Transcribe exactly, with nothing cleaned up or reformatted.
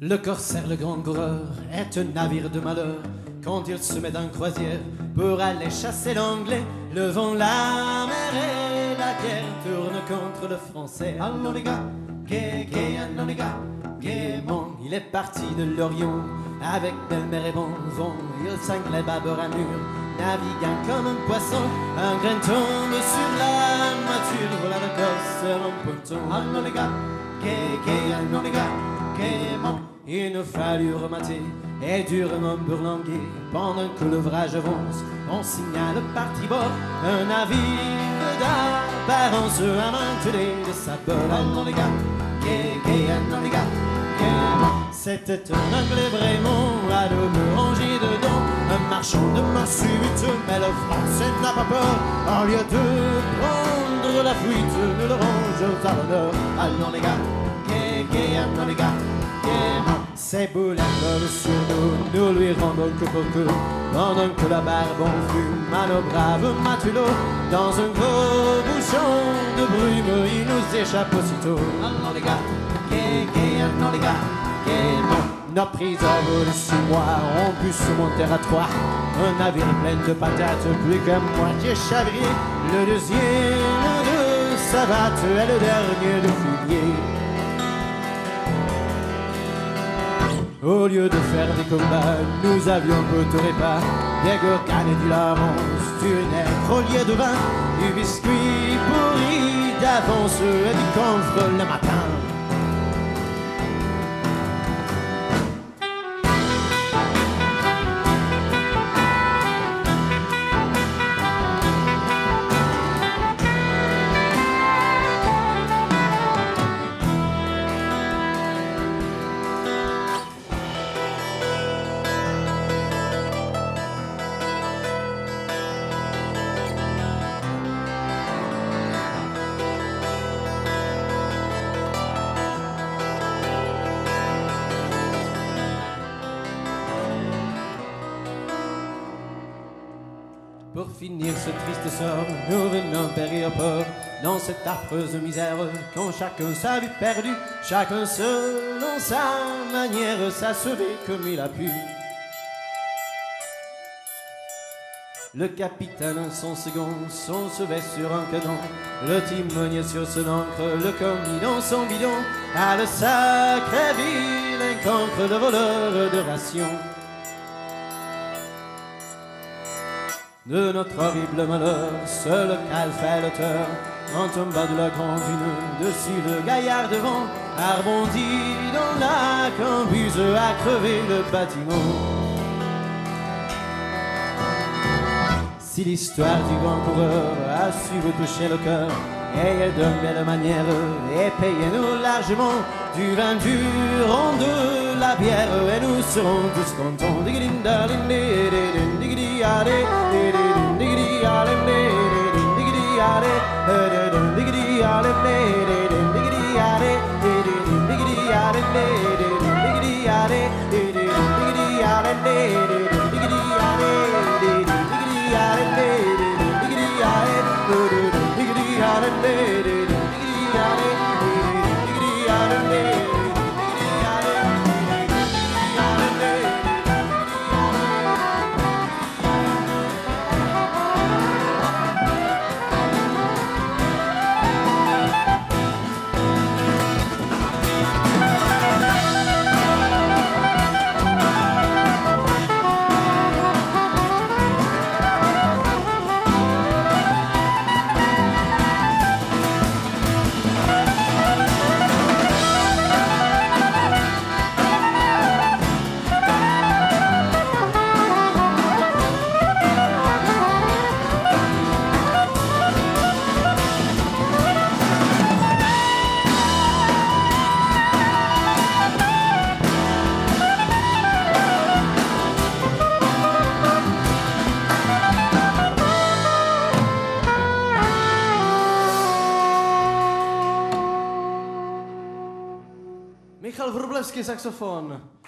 Le corsaire, le grand coureur, est un navire de malheur. Quand il se met en croisière pour aller chasser l'anglais, le vent, la mer et la guerre tournent contre le français. Allons les gars, gai, gai, allons les gars, gaiement. Il est parti de Lorient avec belle mer et bon vent. Il cinglait bâbord à mur, naviguant comme un poisson. Un grain tombe sur la mâture, voilà le corsaire en ponton. Allons les gars, gai, gai, allons les gars, gaiement. Il nous fallut remater et durement bourlinguer. Pendant que l'ouvrage avance, on signale par tribord un navire d'apparence amantelé de sa bord. Allons les gars, gai, gai, allons les gars, gaiement. C'était un anglais vraiment à double rangée dedans, un marchand de masse subite, mais le français n'a pas peur. Au lieu de prendre la fuite, nous le range à l'honneur. Allons les gars, gai, gai, allons les gars, gaiement. Ses boulets volent sur nous, nous lui rendons que pour que, pendant que la barbe en fume à nos braves matelots. Dans un gros bouchon de brume, il nous échappe aussitôt. Allons les gars, gai, gai, allons les gars, gaiement. Nos priseurs volés six mois ont pu se monter à trois. Un navire plein de patates, plus qu'à moitié chaviré. Le deuxième de savates et le dernier de fumier. Au lieu de faire des combats, nous avions peu de repas, des gorganes et du larance, du nègre au lieu de vin, du biscuit pourri d'avance et du camphre le matin. Pour finir ce triste sort, nous venons périr au port, dans cette affreuse misère, quand chacun sa vie perdue, chacun selon sa manière s'a sauvé comme il a pu. Le capitaine en son second, son sauvé sur un canon, le timonier sur son ancre, le commis dans son bidon, à le sacré vilain cancre de voleur de rations. De notre horrible malheur, seul cal fait l'auteur, en tombant de la grande dune, dessus le gaillard devant, a rebondi dans la cambuse, a crevé le bâtiment. Si l'histoire du grand coureur a su vous toucher le cœur, et elle donne belle manière, et payez-nous largement du vin, du rhum, de la bière, et nous serons tous contents. Michal Wróblewski, saxophone.